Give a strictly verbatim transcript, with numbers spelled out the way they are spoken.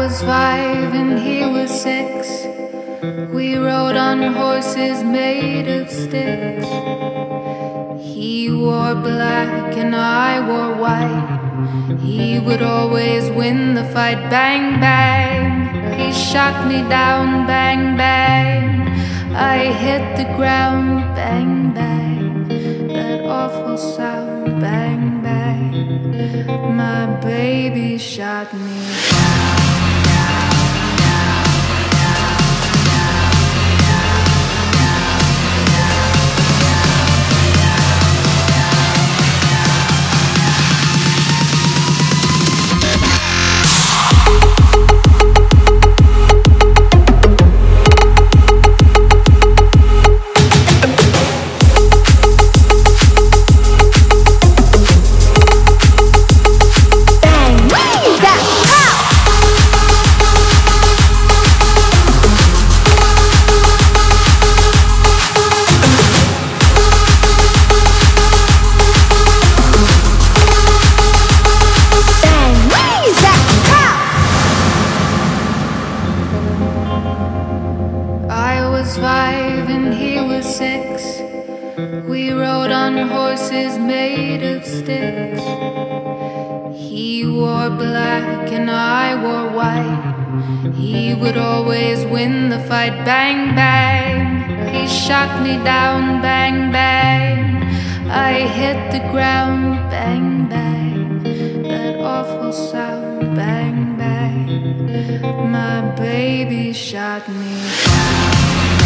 was five and he was six. We rode on horses made of sticks. He wore black and I wore white. He would always win the fight. Bang, bang, he shot me down. Bang, bang, I hit the ground. Bang, bang, that awful sound. Bang, bang, my baby shot me down. Five and he was six. We rode on horses made of sticks. He wore black and I wore white. He would always win the fight. Bang, bang, he shot me down. Bang, bang, I hit the ground. Bang, bang, that awful sound. Bang, bang, my baby shot me down.